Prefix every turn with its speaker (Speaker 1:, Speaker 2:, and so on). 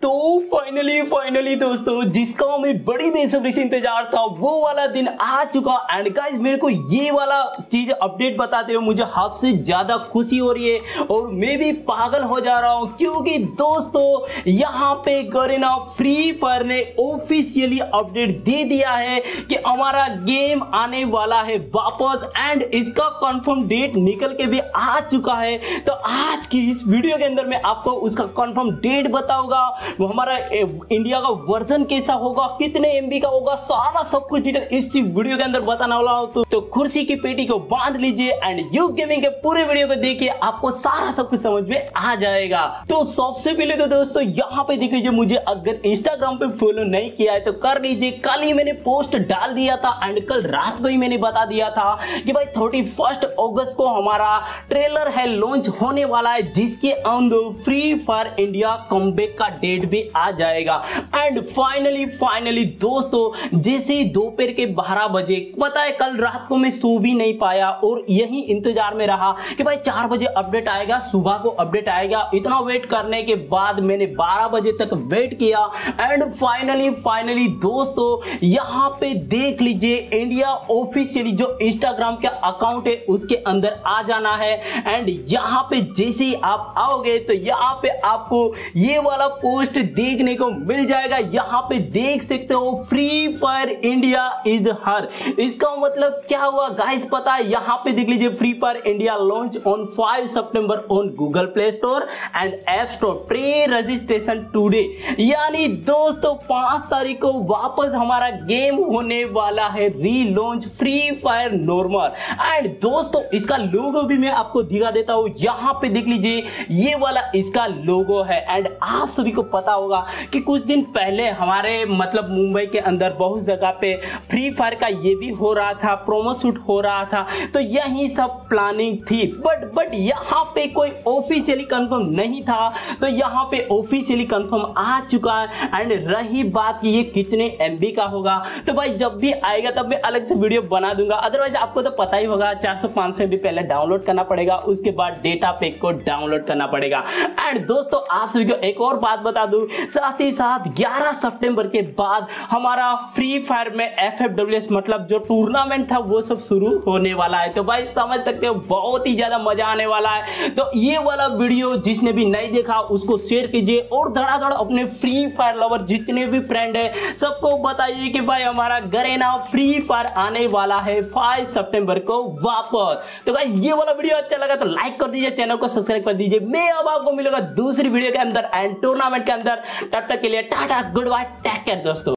Speaker 1: तो फाइनली दोस्तों, जिसका हमें बड़ी बेसब्री से इंतजार था वो वाला दिन आ चुका। एंड गाइस, मेरे को ये वाला चीज अपडेट बताते हुए मुझे हद से ज्यादा खुशी हो रही है और मैं भी पागल हो जा रहा हूं, क्योंकि दोस्तों यहाँ पे गरीना फ्री फायर ने ऑफिशियली अपडेट दे दिया है कि हमारा गेम आने वाला है वापस। एंड इसका कंफर्म डेट निकल के भी आ चुका है। तो आज की इस वीडियो के अंदर मैं आपको उसका कंफर्म डेट बताऊंगा, वो हमारा इंडिया का वर्जन कैसा होगा, कितने एमबी का होगा, सारा सब कुछ डिटेल इस वीडियो के अंदर बताने वाला हूं। तो कुर्सी की पेटी को बांध लीजिए एंड यू गेमिंग के पूरे वीडियो को देखिए, आपको सारा सब कुछ समझ में आ जाएगा। तो सबसे पहले तो दोस्तों यहाँ पे देख लीजिए, मुझे अगर इंस्टाग्राम पे फॉलो नहीं किया है तो कर लीजिए। कल ही मैंने पोस्ट डाल दिया था एंड कल रात को ही मैंने बता दिया था कि भाई 31 अगस्त को हमारा ट्रेलर है लॉन्च होने वाला है, जिसके अंदर फ्री फायर इंडिया कमबैक का डेट भी आ जाएगा। एंड फाइनली दोस्तों, जैसे ही दोपहर के 12 बजे, पता है कल रात को मैं सो भी नहीं पाया और यही इंतजार में रहा कि भाई 4 बजे अपडेट आएगा, सुबह को अपडेट आएगा। इतना वेट करने के बाद मैंने 12 बजे तक वेट किया एंड फाइनली दोस्तों यहाँ पे देख लीजिए, इंडिया ऑफिशियली जो इंस्टाग्राम का अकाउंट है उसके अंदर आ जाना है। एंड यहाँ पे जैसे ही आप आओगे तो यहाँ पे आपको ये वाला पोस्ट देखने को मिल जाएगा। यहाँ पे देख सकते हो, free fire India is here. इसका मतलब क्या हुआ गाइस पता है? यहाँ पे देख लीजिए, free fire India launch on 5 सितंबर on Google Play Store and app store, pre registration today. यानी दोस्तों 5 तारीख को वापस हमारा गेम होने वाला है relaunch, free fire normal. And दोस्तों इसका लोगो भी मैं आपको दिखा देता हूं। यहाँ पे देख लीजिए, ये वाला इसका लोगो है। एंड आप सभी को पता होगा कि कुछ दिन पहले हमारे मतलब मुंबई के अंदर बहुत जगह पे फ्री फायर का ये भी हो रहा था, प्रोमो शूट हो रहा था, तो यही सब प्लानिंग थी। बट यहाँ पे कोई ऑफिशियली कंफर्म नहीं था, तो यहाँ पे ऑफिशियली कंफर्म आ चुका है। एंड रही बात कि ये कितने एमबी का होगा, तो भाई जब भी आएगा तब मैं अलग से वीडियो बना दूंगा। अदरवाइज आपको तो पता ही होगा, 400-500 एमबी पहले डाउनलोड करना पड़ेगा, उसके बाद डेटा पैक को डाउनलोड करना पड़ेगा। एंड दोस्तों आप सभी को एक और बात बता दूं, साथ ही साथ 11 सितंबर के बाद हमारा फ्री फायर में FFWS मतलब जो टूर्नामेंट था वो सब शुरू होने वाला है। तो भाई समझ सकते हो, बहुत ही ज्यादा मजा आने वाला है। तो ये वाला वीडियो जिसने भी नहीं देखा उसको शेयर कीजिए और धड़ाधड़ अपने फ्री फायर लवर जितने भी फ्रेंड है सबको बताइए कि भाई हमारा गरीना फ्री फायर आने वाला है 5 सितंबर को वापस। तो गाइस ये वाला वीडियो अच्छा लगा तो लाइक कर दीजिए, चैनल को सब्सक्राइब कर दीजिए। मैं अब आपको मिलूंगा दूसरी वीडियो के अंदर एंड टूर्नामेंट के अंदर। तब तक के लिए tata, good bye, take care दोस्तों।